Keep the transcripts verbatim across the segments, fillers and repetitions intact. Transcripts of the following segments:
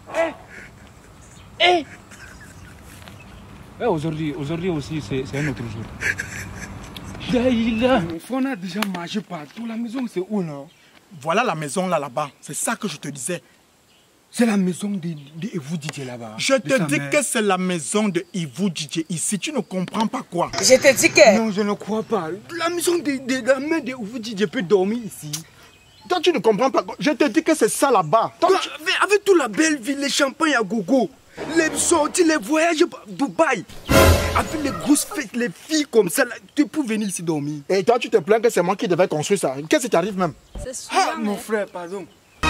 Eh Eh Eh, aujourd'hui, aujourd'hui aussi, c'est un autre jour. Daïla. On a déjà marché partout. La maison, c'est où là? Voilà la maison là, là-bas. C'est ça que je te disais. C'est la maison de, de Evou Didier là-bas. Je te dis mère. que c'est la maison de Evou Didier ici. Tu ne comprends pas quoi? Je te dis que... Non, je ne crois pas. La maison de, de, de la mère de Evou Didier peut dormir ici. Toi, tu ne comprends pas. Je te dis que c'est ça là-bas. Tu... Avec, avec toute la belle ville, les champagnes à gogo, les sorties, les voyages à Dubaï, avec les grosses fêtes, les filles comme ça, là, tu peux venir ici dormir. Et toi, tu te plains que c'est moi qui devais construire ça. Qu'est-ce qui t'arrive même? C'est Ah, mon frère, pardon.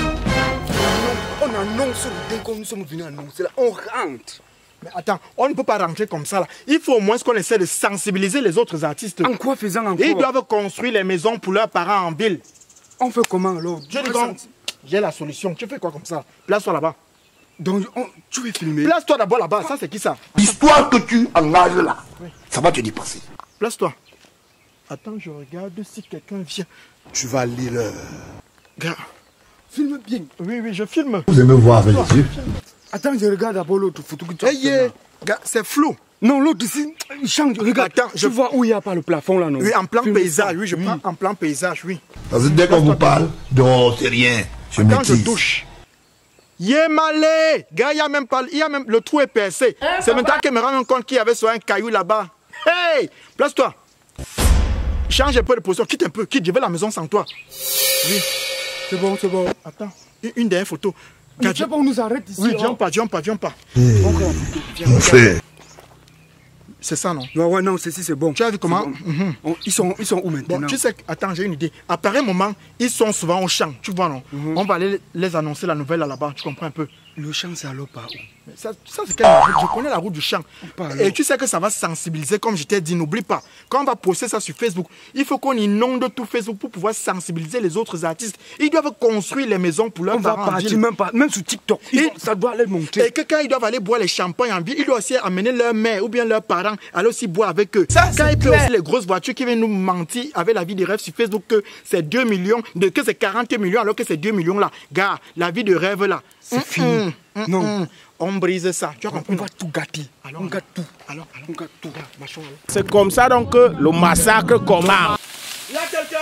On annonce le dès que nous sommes venus annoncer là, on rentre. Mais attends, on ne peut pas rentrer comme ça là. Il faut au moins qu'on essaie de sensibiliser les autres artistes. En quoi faisant encore? Ils doivent construire les maisons pour leurs parents en ville. On fait comment alors? Je dis donc, j'ai la solution. Tu fais quoi comme ça? Place-toi là-bas. Donc, on, tu veux filmer? Place-toi d'abord là-bas. Ça, c'est qui ça? L'histoire que tu engages là, oui. Ça va te dépasser. Place-toi. Attends, je regarde si quelqu'un vient. Tu vas lire l'heure. Gars. Filme bien. Oui, oui, je filme. Vous aimez voir avec les yeux? Attends, je regarde d'abord l'autre photo que tu as hey, yeah. Gars, c'est flou. Non, l'autre ici, il change. Regarde, attends, je vois où il n'y a pas le plafond là, non? Oui, en plan filme paysage, ça. oui, je oui. prends en plan paysage, oui. Parce que dès qu'on vous parle, non, c'est rien. Je Attends, maîtrise. je touche. Yémalé! Gars, il y a même pas, il y a même, le trou est percé. Hein, c'est maintenant que je me rends compte qu'il y avait sur un caillou là-bas. Hey! Place-toi. Change un peu de position, quitte un peu, quitte, je vais à la maison sans toi. Oui. C'est bon, c'est bon. Attends, une, une dernière photo. Mais c'est bon, on nous arrête ici. Oui, viens pas, viens pas, viens pas. Hey. Mon frère. C'est ça, non? Ouais, ouais, non, ceci c'est bon. Tu as vu comment? Bon. Mm-hmm. on, ils, sont, ils sont où maintenant? Bon, tu sais, attends, j'ai une idée. À pareil moment, ils sont souvent au champ, tu vois, non? Mm-hmm. On va aller les annoncer la nouvelle là-bas, tu comprends un peu? Le champ, c'est alors par où? Ça, ça c'est quelle route? Je connais la route du champ. Pardon. Et tu sais que ça va sensibiliser, comme je t'ai dit, n'oublie pas. Quand on va poster ça sur Facebook, il faut qu'on inonde tout Facebook pour pouvoir sensibiliser les autres artistes. Ils doivent construire les maisons pour leurs on parents. On va partir même, pas, même sur TikTok. Et, vont, ça doit aller montrer. Et que quand ils doivent aller boire les champagnes en ville, ils doivent aussi amener leur mère ou bien leurs parents, aller aussi boire avec eux. Ça, quand ils peuvent aussi les grosses voitures qui viennent nous mentir avec la vie de rêve sur Facebook que c'est deux millions, de, que c'est quarante millions alors que c'est deux millions là. Gars, la vie de rêve là. C'est mmh, fini. Mmh, non. Mmh. On brise ça. Tu as compris? On va tout gâter. Alors, on gâte tout. Alors, alors, on gâte tout. C'est comme ça donc que le massacre commence. Il y a quelqu'un?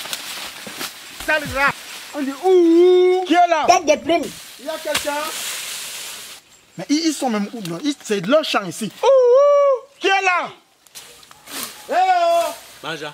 Sale rat. On dit ouh. Qui est là? Tête de plume. Il y a quelqu'un? Mais ils, ils sont même où? C'est leur champ ici. Ouh. Qui est là? Hey oh! Manja.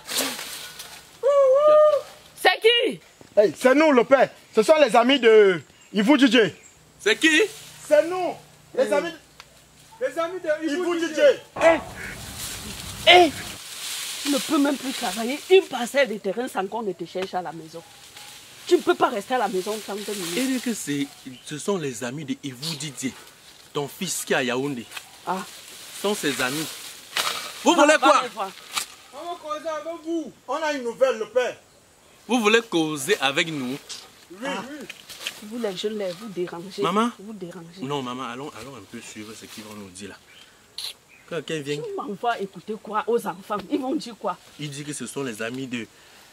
C'est qui? Hey, c'est nous le père. Ce sont les amis de Evou Didier. C'est qui? C'est nous. Les mmh. amis. Les amis de Evou Didier. Eh! Eh! Tu ne peux même plus travailler une parcelle de terrain sans qu'on ne te cherche à la maison. Tu ne peux pas rester à la maison tant que minutes. Et que ce sont les amis de Evou Didier, ton fils qui est à Yaoundé. Ah. Ce sont ses amis. Vous voulez quoi? On va causer avec vous. On a une nouvelle, le père. Vous voulez causer avec nous? Oui, ah. oui. Vous les jeunes, vous dérangez. Maman? Vous dérangez. Non, maman, allons, allons un peu suivre ce qu'ils vont nous dire là. Quand quelqu'un vient... Tu m'envoies écouter quoi aux enfants? Ils vont dire quoi? Il dit que ce sont les amis de...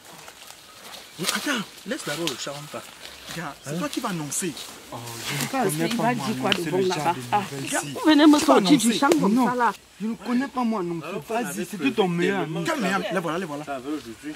Attends, laisse d'abord le charme pas. C'est toi qui vas annoncer. Oh, je ne connais il pas va moi dire quoi de bon le là-bas? Ah, vous venez me sortir du champ comme non, ça là. Je ne connais pas moi non plus. Vas-y, c'était ton meilleur ami. Quel meilleur? Les voilà, les voilà. Ça veut aujourd'hui.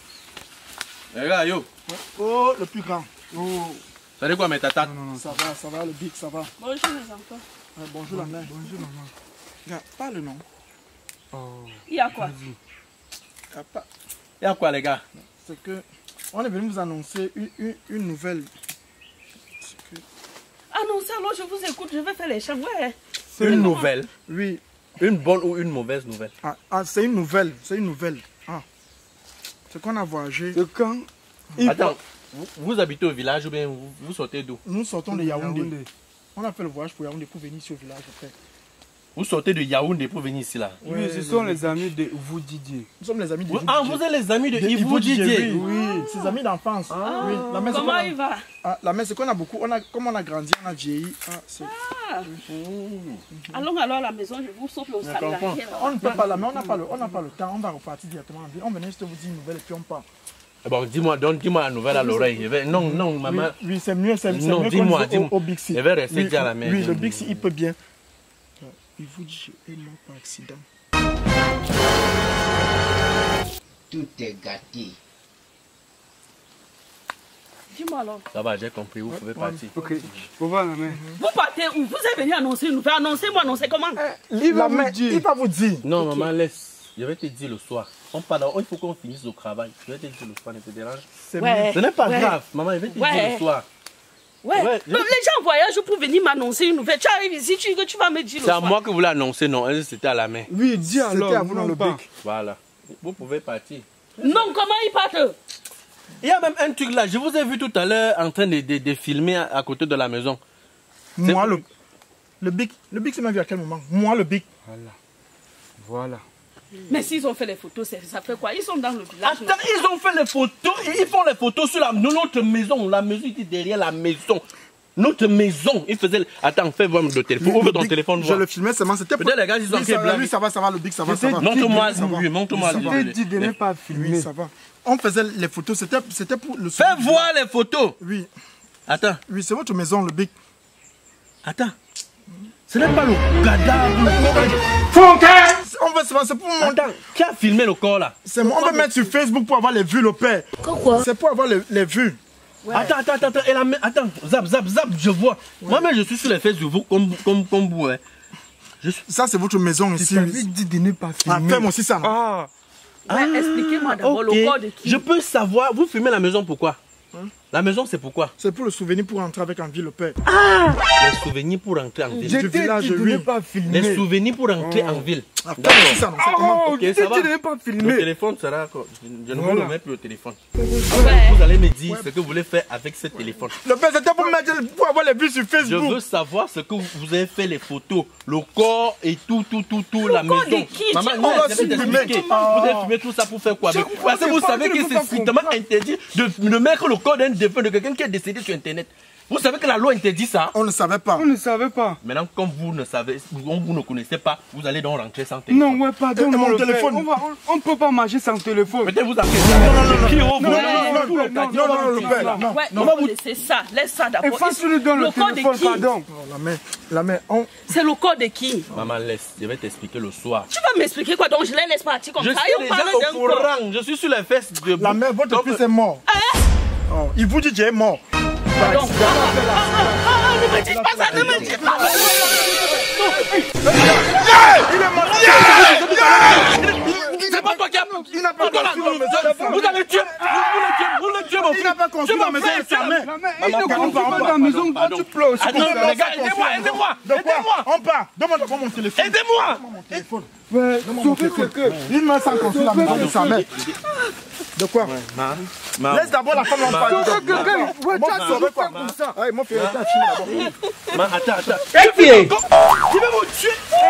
Les gars, yo. Oh, le plus grand. Oh. Ça dit quoi mes tatas? Non, non, non, ça va, ça va, le big, ça va. Bonjour les enfants. Ouais, bonjour la mère. Bonjour maman. Regarde, parle non. Oh. Il y a quoi? Il y a pas... Il y a quoi les gars? C'est que... On est venu vous annoncer une, une, une nouvelle. Que... Annoncez alors, je vous écoute, je vais faire les chants. Ouais. C'est une nouvelle? Oui. Une bonne ou une mauvaise nouvelle? Ah, ah c'est une nouvelle, c'est une nouvelle. Ah. C'est qu'on a voyagé. De quand? Attends, vous, vous habitez au village ou bien vous, vous sortez d'où? Nous sortons de Yaoundé. Yaoundé. On a fait le voyage pour Yaoundé pour venir ici au village après. Vous sortez de Yaoundé pour venir ici là? Oui, ouais, ce sont les amis de Evou Didier. Nous sommes les amis de vous, Ah, vous êtes les amis de, de Evou Didier? Didier. Oui, oui. Ah. Ses amis d'enfance. Ah. Oui. La mère, comment il va? Ah, la mère, c'est qu'on a beaucoup, on a, comme on a grandi, on a vieilli. Ah, ah. Mmh. Allons alors à la maison, je vous sauve au salarié. On ne peut pas là, mais on n'a pas, pas le temps, on va repartir directement en ville. On venait juste vous dire une nouvelle et puis on part. Bon, dis-moi, donne-moi la nouvelle à l'oreille. Vais... Non, non, maman. Oui, oui c'est mieux, c'est mieux. Non, dis-moi, dis-moi. Au, au Bixi. Je vais rester oui, déjà à la maison. Oui, le Bixi, il peut bien. Il vous dit, il est mort par accident. Tout est gâté. Dis-moi alors. Ça va, j'ai compris, vous pouvez partir. Ok, au revoir, la main. Vous partez où? Vous êtes venu annoncer une nouvelle. Annoncez-moi, annoncez comment? Il va, vous dire. il va vous dire. Non, okay. Maman, laisse. Je vais te dire le soir. On part là, il faut qu'on finisse le travail. Je vais te dire le soir, ne te dérange. Ouais. Ce n'est pas ouais. grave, maman, je vais te ouais. dire le soir. Ouais. ouais je... Les gens voyagent pour venir m'annoncer une nouvelle. Tu arrives ici, tu, tu vas me dire le soir. C'est à moi que vous l'annoncez, non? C'était à la main. Oui, dis alors. C'était à vous dans le bec. Voilà. Vous pouvez partir. Non, comment ils partent? Il y a même un truc là. Je vous ai vu tout à l'heure en train de, de, de filmer à, à côté de la maison. Moi, le, le bic. Le bic, c'est ma vie à quel moment? Moi, le bic. Voilà. Voilà. Mais s'ils ont fait les photos, ça fait quoi? Ils sont dans le village. Attends, ils ont fait les photos. Ils font les photos sur la, notre maison. La maison était derrière la maison. Notre maison. Ils faisaient. Attends, fais voir le téléphone. Ouvre ton bic, téléphone. Je le filmais seulement. C'était peut-être les gars, ils ont oui, ça, oui, ça va, ça va, le bic, ça va. Ça va. Montre-moi, oui, montre-moi. Je t'ai dit de ne pas filmer. Oui, ça va. On faisait les photos. C'était pour le. Fais voir les photos. Oui. Attends. Oui, c'est votre maison, le bic. Attends. Ce n'est pas le cadavre. Fontaine! On veut se c'est pour mon. Attends, qui a filmé le corps là? C'est moi. On veut mettre sur Facebook pour avoir les vues, le père. Pourquoi? C'est pour avoir les, les vues. Ouais. Attends, attends, attends. Elle a... Attends, zap, zap, zap, je vois. Ouais. Moi-même, je suis sur les Facebook comme, comme, comme vous. Hein. Je suis... Ça, c'est votre maison ici. Je t'avais dit de ne pas filmer. Ah, fais-moi aussi ça. Ah. Ouais, ah, expliquez-moi d'abord okay. le corps de qui? Je peux savoir, vous filmez la maison pourquoi? Hein? La maison, c'est pourquoi? C'est pour le souvenir pour rentrer avec Envie le père. Ah! Les souvenirs pour rentrer en ville. Je t'ai dit de ne pas filmer. Les souvenirs pour rentrer oh. en ville. Ah, d'accord. Ça, oh, okay, ça va. De ne pas filmer. Le téléphone sera. Je ne voilà. vous le mets plus au téléphone. Ouais. Vous allez me dire ouais. ce que vous voulez faire avec ce téléphone. Le père, c'était pour mettre pour avoir les vues sur Facebook. Je veux savoir ce que vous avez fait, les photos, le corps et tout, tout, tout, tout, le la maison. De qui? Maman, on va filmer. Oh. Vous avez filmé tout ça pour faire quoi? Parce que vous savez que c'est strictement interdit de mettre le corps d'un défunt de quelqu'un qui est décédé sur Internet. Vous savez que la loi interdit ça? On ne savait pas. On ne savait pas. Maintenant, comme vous ne savez, vous, vous ne connaissez pas, vous allez donc rentrer sans téléphone. Non, ouais, pardon, mon le téléphone. On ne peut pas marcher sans téléphone. Peut-être vous avez. Non, non, non, non, non, non, le père. Non, non, non, laissez ça, laisse ça d'abord. Efface-le dans le téléphone, pardon. La main, la main, on. C'est le corps de qui? Maman, laisse, je vais t'expliquer le soir. Tu vas m'expliquer quoi? Donc je les laisse partir comme je ça. Je suis déjà au courant, je suis sur les fesses de. La mère, votre fils est mort. Hein? Oh, il vous dit qu'il est mort. Pardon. Ah, ah, ah, ne me dites pas ça, ne me dites pas ça. Il est mort. C'est pas toi qui as. Il n'a pas construit la maison. Vous avez tué. Vous le tuez, mon fils. Il n'a pas construit la maison de sa mère. Il ne construit pas la maison quand tu pleures. Attends, les gars, aidez-moi, aidez-moi. Aidez-moi. On part. Demande-moi mon téléphone. Aidez-moi. Mon téléphone. Ouais, il m'a sans construire la maison de sa mère. De quoi? Laisse d'abord la femme en parler. Ouais, tu as sauvé quoi comme ça? Ouais, mon frère, t'as fini d'abord. Attends, attends. Tu veux me tuer?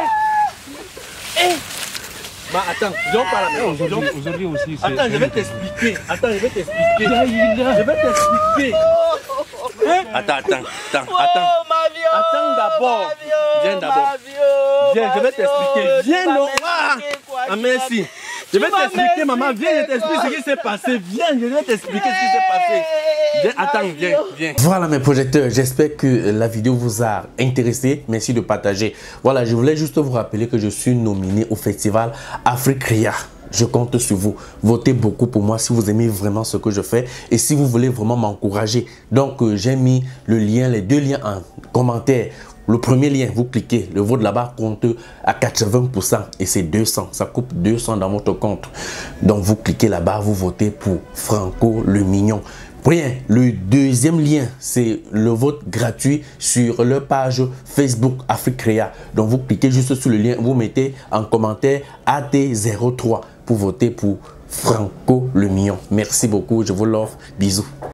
Bah attends, viens pas là. Aujourd'hui aussi. Attends, je vais t'expliquer. Attends, je vais t'expliquer. Je vais t'expliquer. Attends, attends, attends, attends. Attends d'abord. Viens d'abord. Viens, je vais t'expliquer. Viens, non. Ah, merci. Je vais t'expliquer, maman. Viens, je t'explique ce qui s'est passé. Viens, je vais t'expliquer ce qui s'est passé. Viens, attends, viens, viens. Voilà mes projecteurs, j'espère que la vidéo vous a intéressé. Merci de partager. Voilà, je voulais juste vous rappeler que je suis nominé au festival Africrea. Je compte sur vous. Votez beaucoup pour moi si vous aimez vraiment ce que je fais et si vous voulez vraiment m'encourager. Donc, euh, j'ai mis le lien, les deux liens en commentaire. Le premier lien, vous cliquez, le vote là-bas compte à quatre-vingts pour cent et c'est deux cents. Ça coupe deux cents dans votre compte. Donc, vous cliquez là-bas, vous votez pour Franco le Mignon. Bien, le deuxième lien, c'est le vote gratuit sur leur page Facebook Africrea. Donc, vous cliquez juste sur le lien, vous mettez en commentaire A T zéro trois pour voter pour Franco le Mignon. Merci beaucoup, je vous l'offre. Bisous.